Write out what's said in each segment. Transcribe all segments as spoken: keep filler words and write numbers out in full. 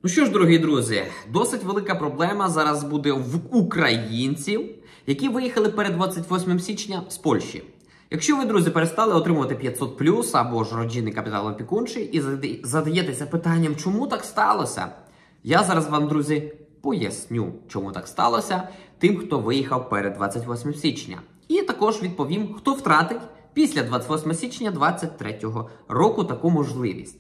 Ну що ж, дорогі друзі, досить велика проблема зараз буде в українців, які виїхали перед двадцять восьмим січня з Польщі. Якщо ви, друзі, перестали отримувати п'ятсот плюс або ж родинний капітал опікунчий і задаєтеся питанням, чому так сталося, я зараз вам, друзі, поясню, чому так сталося тим, хто виїхав перед двадцять восьмим січня. І також відповім, хто втратить після двадцять восьмого січня двадцять третього року таку можливість.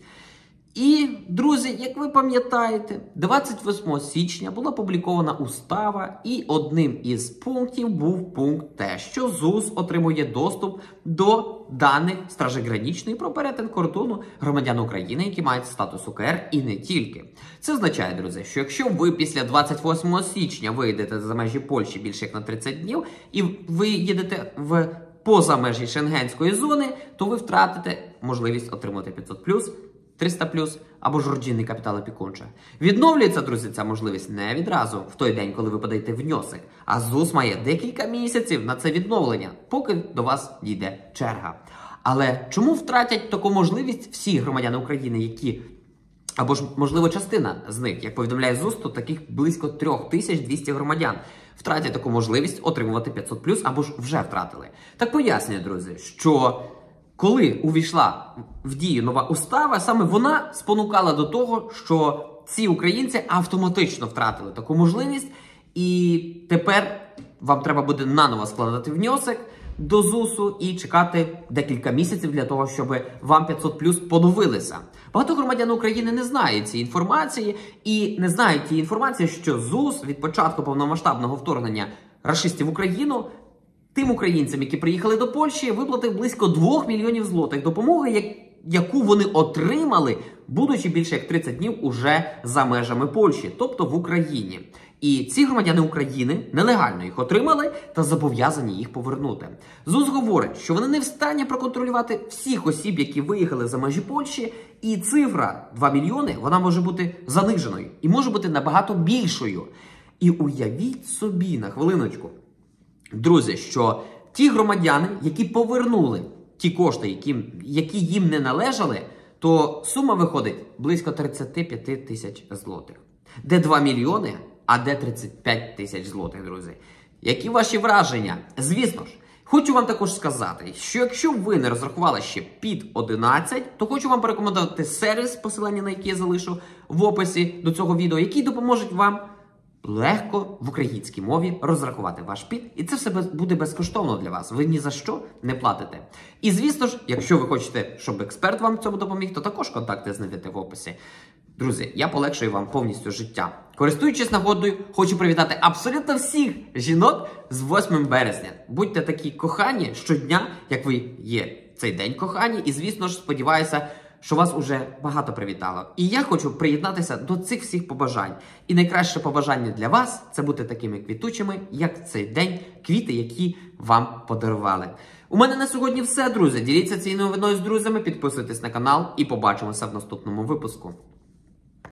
І, друзі, як ви пам'ятаєте, двадцять восьмого січня була опублікована устава, і одним із пунктів був пункт те, що ЗУС отримує доступ до даних Стражі Граничної про перетин кордону громадян України, які мають статус УКР, і не тільки. Це означає, друзі, що якщо ви після двадцять восьмого січня вийдете за межі Польщі більше як на тридцять днів, і ви їдете в поза межі шенгенської зони, то ви втратите можливість отримати п'ятсот плюс, триста плюс або ж родинний капітал опікунча. Відновлюється, друзі, ця можливість не відразу, в той день, коли ви подаєте внесок, а ЗУС має декілька місяців на це відновлення, поки до вас дійде черга. Але чому втратять таку можливість всі громадяни України, які, або ж, можливо, частина з них, як повідомляє ЗУС, то таких близько три тисячі двісті громадян втратять таку можливість отримувати п'ятсот плюс, або ж вже втратили. Так пояснюю, друзі, що коли увійшла в дію нова устава, саме вона спонукала до того, що ці українці автоматично втратили таку можливість, і тепер вам треба буде наново складати внесок до ЗУСу і чекати декілька місяців для того, щоб вам п'ятсот плюс поновилися. Багато громадян України не знають цієї інформації і не знають тієї інформації, що ЗУС від початку повномасштабного вторгнення рашистів в Україну тим українцям, які приїхали до Польщі, виплатив близько двох мільйонів злотих допомоги, яку вони отримали, будучи більше як тридцять днів уже за межами Польщі, тобто в Україні. І ці громадяни України нелегально їх отримали та зобов'язані їх повернути. ЗУС говорить, що вони не в стані проконтролювати всіх осіб, які виїхали за межі Польщі, і цифра два мільйони, вона може бути заниженою і може бути набагато більшою. І уявіть собі, на хвилиночку, друзі, що ті громадяни, які повернули ті кошти, які, які їм не належали, то сума виходить близько тридцять п'ять тисяч злотих. Де два мільйони, а де тридцять п'ять тисяч злотих, друзі. Які ваші враження? Звісно ж, хочу вам також сказати, що якщо ви не розрахували ще під одинадцять, то хочу вам порекомендувати сервіс, посилання на який я залишу в описі до цього відео, який допоможе вам легко в українській мові розрахувати ваш під, і це все буде безкоштовно для вас. Ви ні за що не платите. І звісно ж, якщо ви хочете, щоб експерт вам в цьому допоміг, то також контакти знайдете в описі. Друзі, я полегшую вам повністю життя. Користуючись нагодою, хочу привітати абсолютно всіх жінок з восьмим березня. Будьте такі кохані щодня, як ви є цей день кохані, і звісно ж, сподіваюся, що вас уже багато привітало. І я хочу приєднатися до цих всіх побажань. І найкраще побажання для вас – це бути такими квітучими, як цей день, квіти, які вам подарували. У мене на сьогодні все, друзі. Діліться цією новиною з друзями, підписуйтесь на канал і побачимося в наступному випуску.